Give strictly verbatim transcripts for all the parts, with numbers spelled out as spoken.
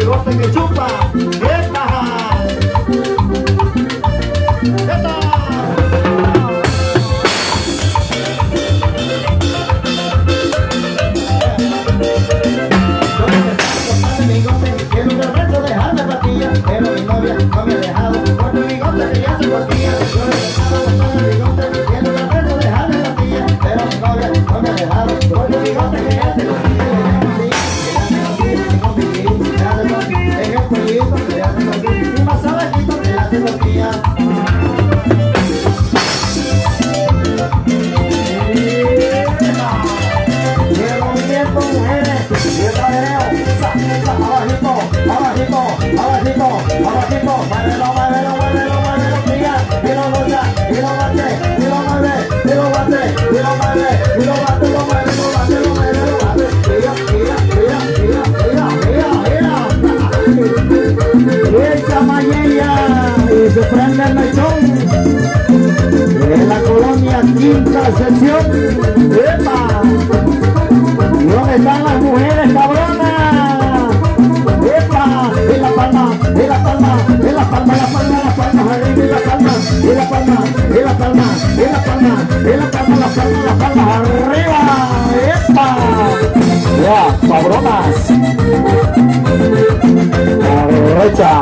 bigote que chupa. ¡Epa! ¡Epa! Quiero un reverso dejarme patilla, pero mi novia no me ha dejado, por mi bigote que ya se costilla. Yo he dejado botar el bigote, quiero un reverso dejarme patilla, pero mi novia no me ha dejado, por mi bigote que ya se costilla. En el cuellito se hace costilla, y más abajito se hace costilla. Y el movimiento, mujeres, y el cadereo, abajito, abajito, abajito, abajito, muévelo, muévelo, muévelo, muévelo, tía, y lo goza, y lo bate, y lo mueve, y lo bate, y lo mueve, y lo bate, lo mueve, lo bate, lo mueve, lo bate, tía, tía, tía, tía, tía, tía, tía, y echa mañella, y se prende el mechón, en la colonia Quinta Sección. ¡Epa! ¿Y dónde están las mujeres cabronas? ¡Epa! En la palma, en la palma, en la palma, la palma, la palma, arriba, en la palma, en la palma, en la palma, en la palma, en la palma, la palma, la palma, arriba. ¡Epa! Ya, cabronas. A la derecha.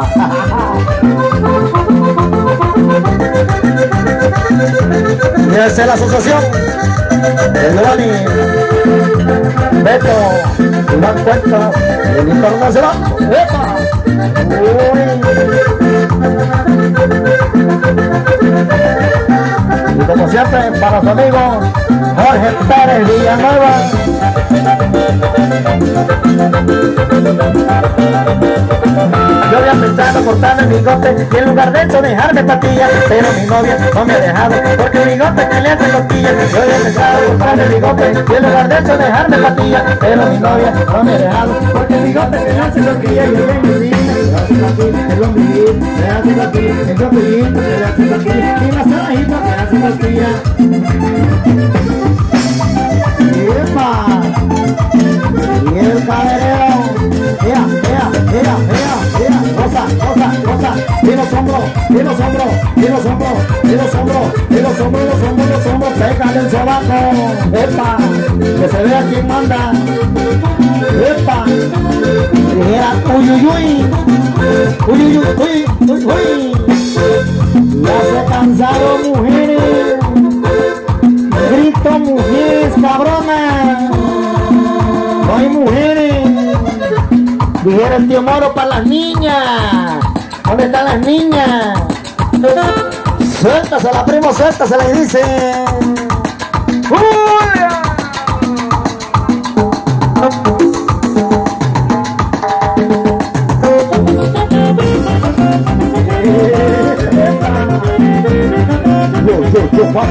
Y esa es la asociación. El Loni, Beto, Iván Cuentas, el internacional. ¡Epa! Y como siempre, para su amigo Jorge Pérez Villanueva. Yo había pensado cortarme el bigote y en lugar de eso dejarme patilla, pero mi novia no me ha dejado, porque el bigote que le hace cosquilla. Yo había pensado cortarme el bigote y en lugar de eso dejarme patilla, pero mi novia no me ha dejado, porque el bigote que le hace cosquilla. Y el ombliguito le hace cosquilla, el ombliguito le hace cosquilla, el ombliguito le hace cosquilla, y las abajitas le hace cosquilla. ¡Epa! Y el cadereo, ea, ea, ea, ea, ea, goza, goza, goza, y los hombros, y los hombros, y los hombros, y los hombros, y los hombros, los hombros, los hombros, pégale el sobaco, epa, que se vea quién manda, epa, dijera, uy, uy, uy, uy, uy, uy, uy, uy, ya se cansaron mujeres, grito mujeres cabronas, no hay mujeres. Dijera el tío Moro para las niñas. ¿Dónde están las niñas? Suéltasela, primo, suéltasela y dice. ¡Julia! Yo, yo, yo, guapo.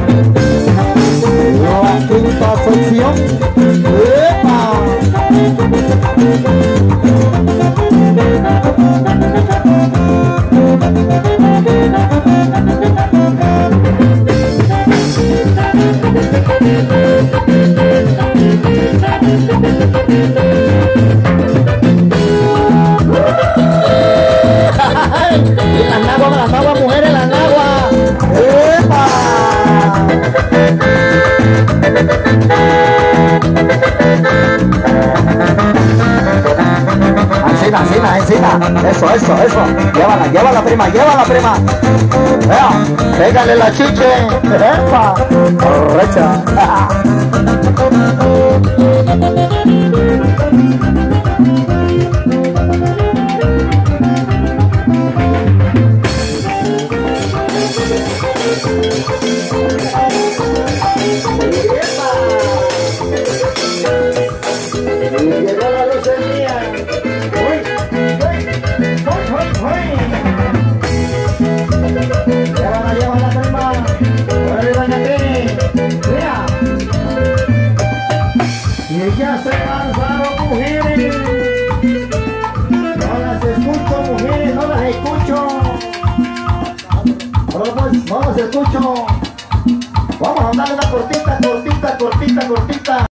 La quinta sección. ¡Epa! Y las naguas, las naguas, mujeres, las naguas. ¡Epa! Encina, encina, encina. Eso, eso, eso. Llévala, llévala, prima, llévala, prima. Vea, pégale la chiche. ¡Epa! Correcha. Llegó la lucería. Uy, uy, uy, uy. Llévala, llévala, prima. Vuelve, doña Tini. Mira. Y ya se cansaron, mujeres. No las escucho, mujeres, no las escucho. Ahora pues, no las escucho. Vamos a darle una cortita, cortita, cortita, cortita.